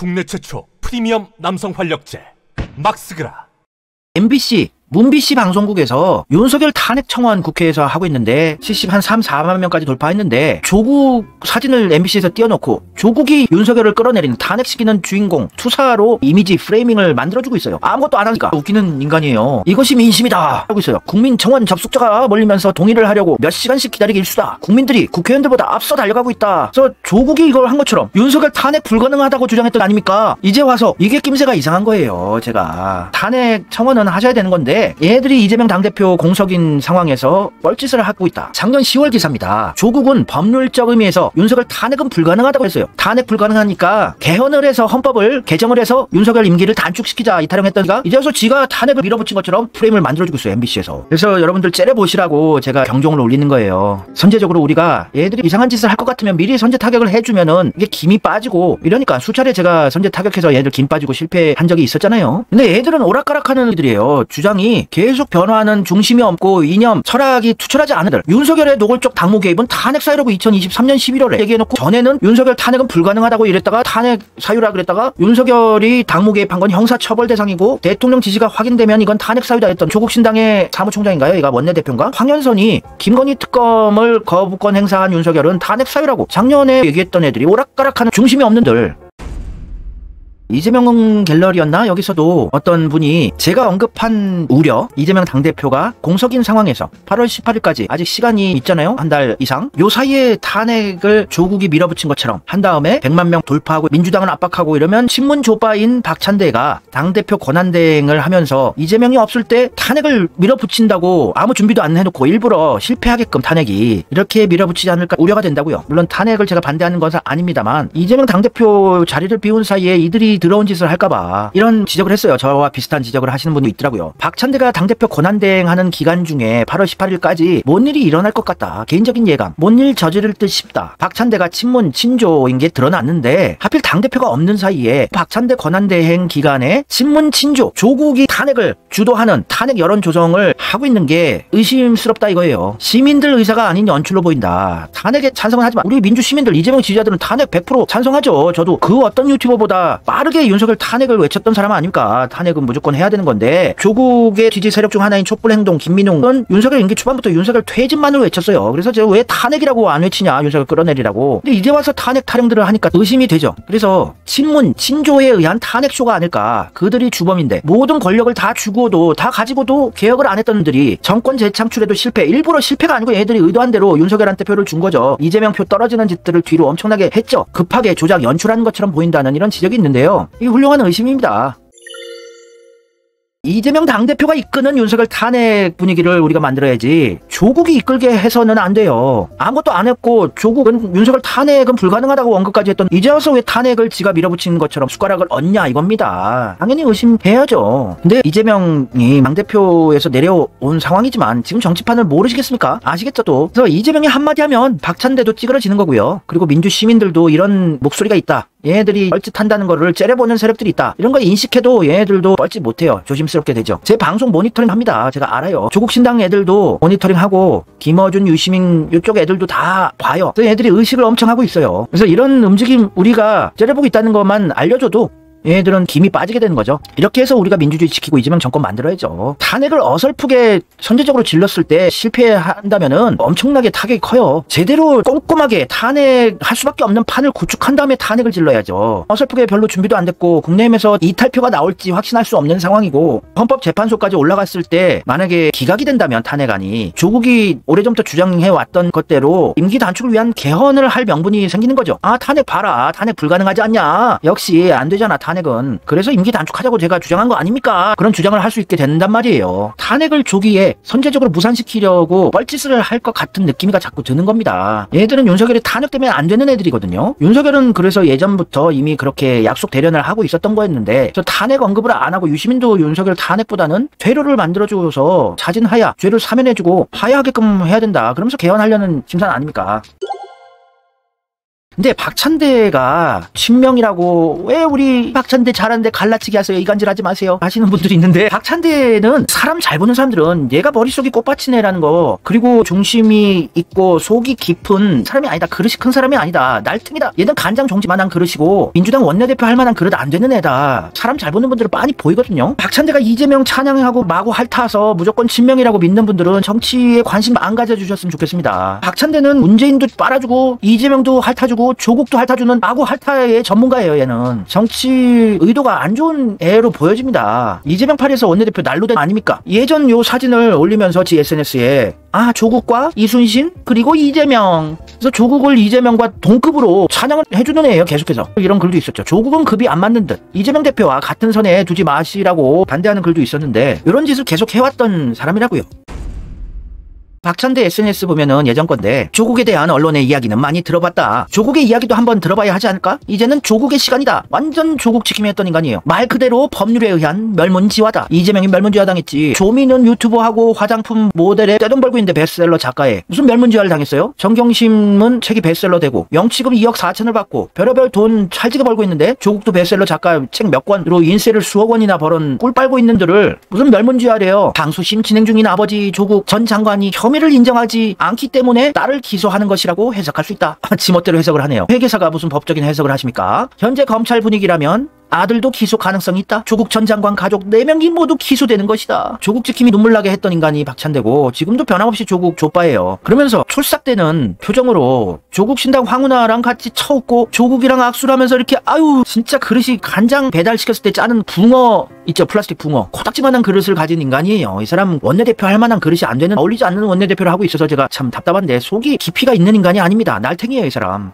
국내 최초 프리미엄 남성 활력제 막스그라. MBC 문BC 방송국에서 윤석열 탄핵 청원 국회에서 하고 있는데 70 한 3, 4만 명까지 돌파했는데 조국 사진을 MBC에서 띄워놓고 조국이 윤석열을 끌어내리는 탄핵시키는 주인공 투사로 이미지 프레이밍을 만들어주고 있어요. 아무것도 안 하니까 웃기는 인간이에요. 이것이 민심이다 하고 있어요. 국민 청원 접속자가 몰리면서 동의를 하려고 몇 시간씩 기다리기 일수다. 국민들이 국회의원들보다 앞서 달려가고 있다. 그래서 조국이 이걸 한 것처럼 윤석열 탄핵 불가능하다고 주장했던 거 아닙니까? 이제 와서 이게 낌새가 이상한 거예요. 제가 탄핵 청원은 하셔야 되는 건데 얘들이 이재명 당대표 공석인 상황에서 뻘짓을 하고 있다. 작년 10월 기사입니다. 조국은 법률적 의미에서 윤석열 탄핵은 불가능하다고 했어요. 탄핵 불가능하니까 개헌을 해서 헌법을 개정을 해서 윤석열 임기를 단축시키자 이 타령했더니가 이제 와서 지가 탄핵을 밀어붙인 것처럼 프레임을 만들어주고 있어요. MBC에서. 그래서 여러분들 째려보시라고 제가 경종을 울리는 거예요. 선제적으로 우리가 얘들이 이상한 짓을 할 것 같으면 미리 선제 타격을 해주면은 이게 김이 빠지고 이러니까 수차례 제가 선제 타격해서 얘들 김 빠지고 실패한 적이 있었잖아요. 근데 얘들은 오락가락하는 애들이에요. 주장이 계속 변화하는 중심이 없고 이념, 철학이 투철하지 않은 애들. 윤석열의 노골적 당무 개입은 탄핵 사유라고 2023년 11월에 얘기해놓고 전에는 윤석열 탄핵은 불가능하다고 이랬다가 탄핵 사유라 그랬다가 윤석열이 당무 개입한 건 형사처벌 대상이고 대통령 지지가 확인되면 이건 탄핵 사유다 했던 조국신당의 사무총장인가요? 얘가 원내대표인가? 황현선이 김건희 특검을 거부권 행사한 윤석열은 탄핵 사유라고 작년에 얘기했던 애들이 오락가락하는 중심이 없는들. 이재명 갤러리였나? 여기서도 어떤 분이 제가 언급한 우려, 이재명 당대표가 공석인 상황에서 8월 18일까지 아직 시간이 있잖아요. 한 달 이상. 요 사이에 탄핵을 조국이 밀어붙인 것처럼 한 다음에 100만 명 돌파하고 민주당을 압박하고 이러면 친문조파인 박찬대가 당대표 권한대행을 하면서 이재명이 없을 때 탄핵을 밀어붙인다고 아무 준비도 안 해놓고 일부러 실패하게끔 탄핵이 이렇게 밀어붙이지 않을까 우려가 된다고요. 물론 탄핵을 제가 반대하는 것은 아닙니다만 이재명 당대표 자리를 비운 사이에 이들이 더러운 짓을 할까봐 이런 지적을 했어요. 저와 비슷한 지적을 하시는 분도 있더라고요. 박찬대가 당대표 권한대행하는 기간 중에 8월 18일까지 뭔 일이 일어날 것 같다. 개인적인 예감. 뭔 일 저지를 듯 싶다. 박찬대가 친문, 친조인 게 드러났는데 하필 당대표가 없는 사이에 박찬대 권한대행 기간에 친문, 친조, 조국이 탄핵을 주도하는 탄핵 여론 조성을 하고 있는 게 의심스럽다 이거예요. 시민들 의사가 아닌 연출로 보인다. 탄핵에 찬성은 하지만 우리 민주 시민들 이재명 지지자들은 탄핵 100% 찬성하죠. 저도 그 어떤 유튜버보다 빠르게 윤석열 탄핵을 외쳤던 사람 아닙니까? 탄핵은 무조건 해야 되는 건데 조국의 지지 세력 중 하나인 촛불행동 김민웅은 윤석열 임기 초반부터 윤석열 퇴진만을 외쳤어요. 그래서 제가 왜 탄핵이라고 안 외치냐 윤석열 끌어내리라고. 근데 이제 와서 탄핵 타령들을 하니까 의심이 되죠. 그래서 친문 친조에 의한 탄핵쇼가 아닐까. 그들이 주범인데 모든 권력을 다 주고도 다 가지고도 개혁을 안 했던 분들이 정권 재창출에도 실패. 일부러 실패가 아니고 얘들이 의도한 대로 윤석열한테 표를 준 거죠. 이재명 표 떨어지는 짓들을 뒤로 엄청나게 했죠. 급하게 조작 연출하는 것처럼 보인다는 이런 지적이 있는데요. 이게 훌륭한 의심입니다. 이재명 당대표가 이끄는 윤석열 탄핵 분위기를 우리가 만들어야지 조국이 이끌게 해서는 안 돼요. 아무것도 안 했고 조국은 윤석열 탄핵은 불가능하다고 언급까지 했던 이제 와서 왜 탄핵을 지가 밀어붙이는 것처럼 숟가락을 얹냐 이겁니다. 당연히 의심해야죠. 근데 이재명이 당대표에서 내려온 상황이지만 지금 정치판을 모르시겠습니까? 아시겠죠 또. 그래서 이재명이 한마디 하면 박찬대도 찌그러지는 거고요. 그리고 민주 시민들도 이런 목소리가 있다. 얘네들이 뻘짓한다는 거를 째려보는 세력들이 있다. 이런 거 인식해도 얘네들도 뻘짓 못해요. 조심스럽게 되죠. 제 방송 모니터링 합니다. 제가 알아요. 조국신당 애들도 모니터링하고 김어준, 유시민 이쪽 애들도 다 봐요. 그래서 얘네들이 의식을 엄청 하고 있어요. 그래서 이런 움직임 우리가 째려보고 있다는 것만 알려줘도 얘들은 김이 빠지게 되는 거죠. 이렇게 해서 우리가 민주주의 지키고 이재명 정권 만들어야죠. 탄핵을 어설프게 선제적으로 질렀을 때 실패한다면은 엄청나게 타격이 커요. 제대로 꼼꼼하게 탄핵할 수밖에 없는 판을 구축한 다음에 탄핵을 질러야죠. 어설프게 별로 준비도 안 됐고 국내임에서 이탈표가 나올지 확신할 수 없는 상황이고 헌법재판소까지 올라갔을 때 만약에 기각이 된다면 탄핵안이 조국이 오래전부터 주장해왔던 것대로 임기 단축을 위한 개헌을 할 명분이 생기는 거죠. 아 탄핵 봐라. 탄핵 불가능하지 않냐. 역시 안 되잖아. 탄핵은. 그래서 임기 단축하자고 제가 주장한 거 아닙니까? 그런 주장을 할 수 있게 된단 말이에요. 탄핵을 조기에 선제적으로 무산시키려고 뻘짓을 할 것 같은 느낌이 자꾸 드는 겁니다. 얘들은 윤석열이 탄핵되면 안 되는 애들이거든요. 윤석열은 그래서 예전부터 이미 그렇게 약속 대련을 하고 있었던 거였는데 저 탄핵 언급을 안 하고 유시민도 윤석열 탄핵보다는 퇴로를 만들어줘서 자진하야, 죄를 사면해주고 하야하게끔 해야 된다. 그러면서 개헌하려는 심산 아닙니까? 근데 박찬대가 친명이라고 왜 우리 박찬대 잘하는데 갈라치기 하세요, 이간질 하지 마세요 하시는 분들이 있는데, 박찬대는 사람 잘 보는 사람들은 얘가 머릿속이 꽃밭이네 라는 거, 그리고 중심이 있고 속이 깊은 사람이 아니다, 그릇이 큰 사람이 아니다, 날틈이다, 얘는 간장 종지만한 그릇이고 민주당 원내대표 할 만한 그릇 안 되는 애다, 사람 잘 보는 분들은 빤히 보이거든요. 박찬대가 이재명 찬양하고 마구 핥아서 무조건 친명이라고 믿는 분들은 정치에 관심 안 가져주셨으면 좋겠습니다. 박찬대는 문재인도 빨아주고 이재명도 핥아주고 조국도 핥아주는 마구 핥아의 전문가예요. 얘는 정치 의도가 안 좋은 애로 보여집니다. 이재명 파리에서 원내대표 난로된 아닙니까? 예전 요 사진을 올리면서 지 SNS에 조국과 이순신 그리고 이재명, 그래서 조국을 이재명과 동급으로 찬양을 해주는 애예요. 계속해서 이런 글도 있었죠. 조국은 급이 안 맞는 듯 이재명 대표와 같은 선에 두지 마시라고 반대하는 글도 있었는데, 이런 짓을 계속 해왔던 사람이라고요. 박찬대 SNS 보면은 예전 건데, 조국에 대한 언론의 이야기는 많이 들어봤다, 조국의 이야기도 한번 들어봐야 하지 않을까? 이제는 조국의 시간이다. 완전 조국 지킴이 했던 인간이에요. 말 그대로 법률에 의한 멸문지화다. 이재명이 멸문지화 당했지. 조미는 유튜버하고 화장품 모델에 떼돈 벌고 있는데 베스트셀러 작가에 무슨 멸문지화를 당했어요? 정경심은 책이 베스트셀러 되고 영치금 2억 4천을 받고 별의별 돈 찰지게 벌고 있는데, 조국도 베스트셀러 작가 책 몇 권으로 인세를 수억 원이나 벌은 꿀 빨고 있는 들을 무슨 멸문지화래요. 당수심 진행 중인 아버지 조국 전 장관이 혐의를 인정하지 않기 때문에 딸을 기소하는 것이라고 해석할 수 있다. 지멋대로 해석을 하네요. 회계사가 무슨 법적인 해석을 하십니까? 현재 검찰 분위기라면 아들도 기소 가능성이 있다. 조국 전 장관 가족 4명이 모두 기소되는 것이다. 조국 지킴이 눈물나게 했던 인간이 박찬대고, 지금도 변함없이 조국 족바예요. 그러면서 촐싹대는 표정으로 조국 신당 황운하랑 같이 쳐웃고 조국이랑 악수를 하면서 이렇게 진짜 그릇이 간장 배달시켰을 때 짜는 붕어 있죠, 플라스틱 붕어, 코딱지만한 그릇을 가진 인간이에요. 이 사람 원내대표 할 만한 그릇이 안 되는, 어울리지 않는 원내대표를 하고 있어서 제가 참 답답한데, 속이 깊이가 있는 인간이 아닙니다. 날탱이에요 이 사람.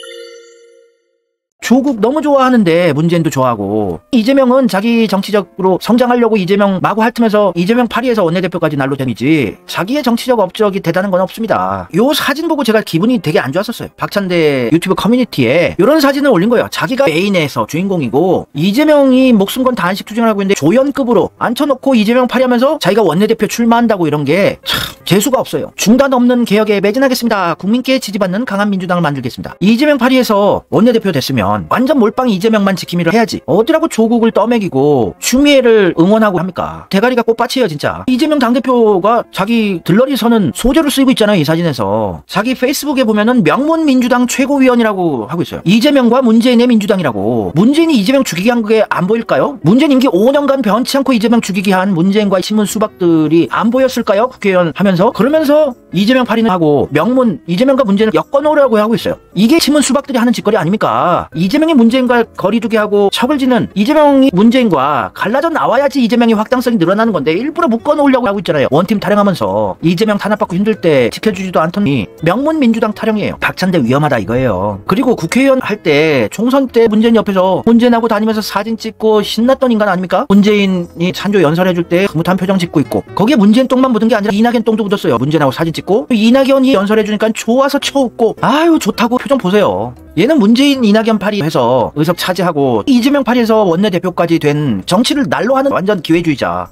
조국 너무 좋아하는데 문재인도 좋아하고, 이재명은 자기 정치적으로 성장하려고 이재명 마구 핥으면서 이재명 파리에서 원내대표까지 날로 댐이지 자기의 정치적 업적이 대단한 건 없습니다. 요 사진 보고 제가 기분이 되게 안 좋았었어요. 박찬대 유튜브 커뮤니티에 이런 사진을 올린 거예요. 자기가 메인에서 주인공이고 이재명이 목숨 건 단식 투쟁을 하고 있는데 조연급으로 앉혀놓고 이재명 파리하면서 자기가 원내대표 출마한다고, 이런 게 참 재수가 없어요. 중단 없는 개혁에 매진하겠습니다. 국민께 지지받는 강한 민주당을 만들겠습니다. 이재명 파리에서 원내대표 됐으면 완전 몰빵 이재명만 지킴이를 해야지. 어디라고 조국을 떠먹이고 추미애를 응원하고 합니까? 대가리가 꽃밭이에요 진짜. 이재명 당대표가 자기 들러리 서는 소재로 쓰이고 있잖아요. 이 사진에서 자기 페이스북에 보면은 명문 민주당 최고위원이라고 하고 있어요. 이재명과 문재인의 민주당이라고. 문재인이 이재명 죽이기 한 게 안 보일까요? 문재인 임기 5년간 변치 않고 이재명 죽이기 한 문재인과 신문 수박들이 안 보였을까요? 국회의원 하면서. 그러면서 이재명 팔이는 하고 명문 이재명과 문재인을 엮어놓으려고 하고 있어요. 이게 신문 수박들이 하는 짓거리 아닙니까? 이재명이 문재인과 거리두기 하고 척을 지는, 이재명이 문재인과 갈라져 나와야지 이재명의 확장성이 늘어나는 건데 일부러 묶어놓으려고 하고 있잖아요. 원팀 타령하면서. 이재명 탄압받고 힘들 때 지켜주지도 않더니 명문 민주당 타령이에요. 박찬대 위험하다 이거예요. 그리고 국회의원 할 때 총선 때 문재인 옆에서 문재인하고 다니면서 사진 찍고 신났던 인간 아닙니까? 문재인이 찬조 연설해줄 때 흐뭇한 표정 짓고 있고, 거기에 문재인 똥만 묻은 게 아니라 이낙연 똥도 묻었어요. 문재인하고 사진 찍고 이낙연이 연설해주니까 좋아서 쳐웃고, 아유 좋다고 표정 보세요. 얘는 문재인 이낙연 파리 해서 의석 차지하고 이재명 파리에서 원내대표까지 된 정치를 날로 하는 완전 기회주의자.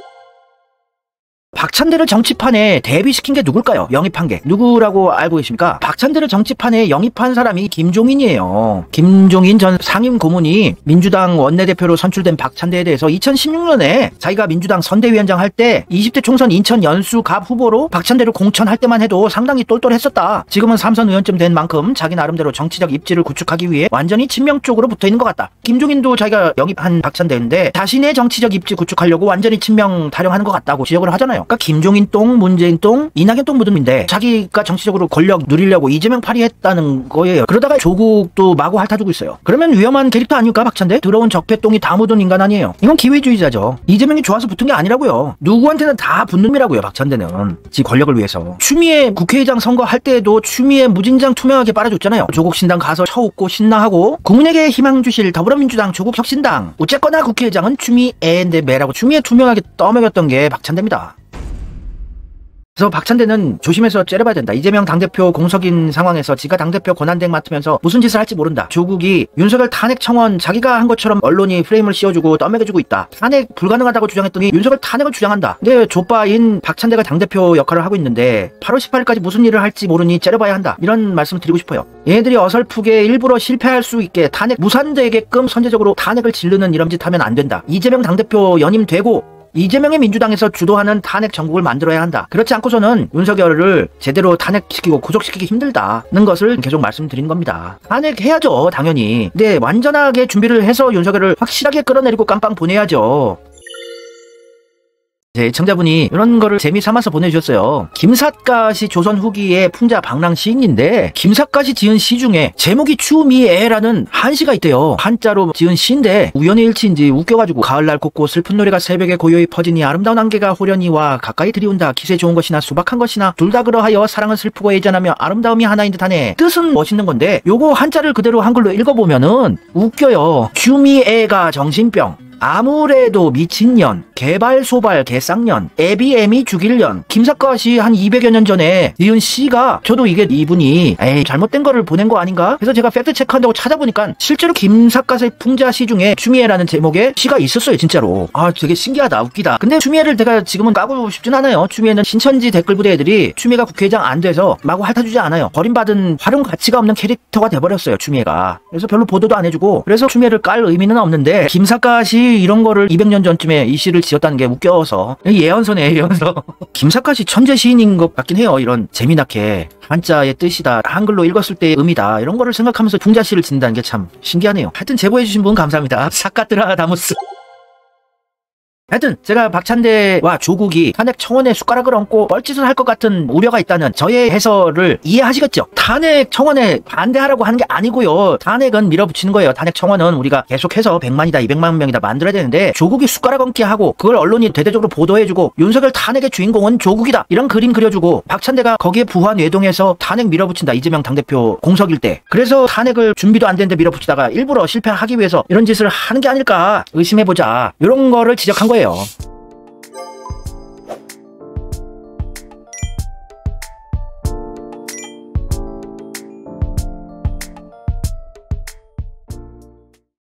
박찬대를 정치판에 데뷔시킨 게 누굴까요? 영입한 게 누구라고 알고 계십니까? 박찬대를 정치판에 영입한 사람이 김종인이에요. 김종인 전 상임 고문이 민주당 원내대표로 선출된 박찬대에 대해서 2016년에 자기가 민주당 선대위원장 할 때 20대 총선 인천 연수갑 후보로 박찬대를 공천할 때만 해도 상당히 똘똘했었다. 지금은 삼선 의원쯤 된 만큼 자기 나름대로 정치적 입지를 구축하기 위해 완전히 친명 쪽으로 붙어있는 것 같다. 김종인도 자기가 영입한 박찬대인데 자신의 정치적 입지 구축하려고 완전히 친명 타령하는 것 같다고 지적을 하잖아요. 그러니까 김종인 똥, 문재인 똥, 이낙연 똥 묻음인데 자기가 정치적으로 권력 누리려고 이재명 파리했다는 거예요. 그러다가 조국도 마구 핥아주고 있어요. 그러면 위험한 캐릭터 아닐까 박찬대? 더러운 적폐똥이 다 묻은 인간 아니에요. 이건 기회주의자죠. 이재명이 좋아서 붙은 게 아니라고요. 누구한테는 다 붙는 놈이라고요. 박찬대는 지 권력을 위해서. 추미애 국회의장 선거할 때에도 추미애 무진장 투명하게 빨아줬잖아요. 조국 신당 가서 쳐웃고 신나하고 국민에게 희망 주실 더불어민주당 조국 혁신당, 어쨌거나 국회의장은 추미애인데 매라고 추미애 투명하게 떠먹였던 게 박찬대입니다. 그래서 박찬대는 조심해서 째려봐야 된다. 이재명 당대표 공석인 상황에서 지가 당대표 권한대행 맡으면서 무슨 짓을 할지 모른다. 조국이 윤석열 탄핵 청원 자기가 한 것처럼 언론이 프레임을 씌워주고 떠먹여주고 있다. 탄핵 불가능하다고 주장했더니 윤석열 탄핵을 주장한다. 근데 족바인 박찬대가 당대표 역할을 하고 있는데 8월 18일까지 무슨 일을 할지 모르니 째려봐야 한다. 이런 말씀을 드리고 싶어요. 얘네들이 어설프게 일부러 실패할 수 있게 탄핵 무산되게끔 선제적으로 탄핵을 지르는 이런 짓 하면 안 된다. 이재명 당대표 연임되고 이재명의 민주당에서 주도하는 탄핵 정국을 만들어야 한다. 그렇지 않고서는 윤석열을 제대로 탄핵시키고 구속시키기 힘들다는 것을 계속 말씀드린 겁니다. 탄핵해야죠, 당연히. 근데 완전하게 준비를 해서 윤석열을 확실하게 끌어내리고 깜빵 보내야죠. 제 청자분이 이런 거를 재미삼아서 보내주셨어요. 김삿갓이 조선 후기의 풍자 방랑 시인인데 김삿갓이 지은 시 중에 제목이 추미애라는 한시가 있대요. 한자로 지은 시인데 우연의 일치인지 웃겨가지고 가을날 곱고 슬픈 노래가 새벽에 고요히 퍼지니 아름다운 안개가 호련히 와 가까이 들이온다. 기세 좋은 것이나 수박한 것이나 둘 다 그러하여 사랑은 슬프고 애잔하며 아름다움이 하나인 듯하네. 뜻은 멋있는 건데 요거 한자를 그대로 한글로 읽어보면은 웃겨요. 추미애가 정신병, 아무래도 미친년, 개발소발 개쌍년, 애비애미 죽일년. 김삿갓이 한 200여 년 전에 이은 시가 저도 이게 이분이 에이 잘못된 거를 보낸 거 아닌가? 그래서 제가 팩트 체크한다고 찾아보니까 실제로 김삿갓의 풍자 시 중에 추미애라는 제목의 시가 있었어요, 진짜로. 아, 되게 신기하다, 웃기다. 근데 추미애를 제가 지금은 까고 싶진 않아요. 추미애는 신천지 댓글 부대 애들이 추미애가 국회의장 안 돼서 마구 핥아주지 않아요. 버림받은 활용 가치가 없는 캐릭터가 돼버렸어요, 추미애가. 그래서 별로 보도도 안 해주고 그래서 추미애를 깔 의미는 없는데 김삿갓이 이런 거를 200년 전쯤에 이 시를 지었다는 게 웃겨서 예언서네, 예언서. 김삿갓이 천재 시인인 것 같긴 해요. 이런 재미나게 한자의 뜻이다, 한글로 읽었을 때의 의미다, 이런 거를 생각하면서 풍자시를 짓는다는 게 참 신기하네요. 하여튼 제보해주신 분 감사합니다. 사카트라 다무스. 하여튼 제가 박찬대와 조국이 탄핵 청원에 숟가락을 얹고 뻘짓을 할 것 같은 우려가 있다는 저의 해설을 이해하시겠죠? 탄핵 청원에 반대하라고 하는 게 아니고요. 탄핵은 밀어붙이는 거예요. 탄핵 청원은 우리가 계속해서 100만이다 200만 명이다 만들어야 되는데 조국이 숟가락 얹기 하고 그걸 언론이 대대적으로 보도해주고 윤석열 탄핵의 주인공은 조국이다 이런 그림 그려주고 박찬대가 거기에 부하 뇌동해서 탄핵 밀어붙인다. 이재명 당대표 공석일 때. 그래서 탄핵을 준비도 안 되는데 밀어붙이다가 일부러 실패하기 위해서 이런 짓을 하는 게 아닐까 의심해보자. 이런 거를 지적한 거예요.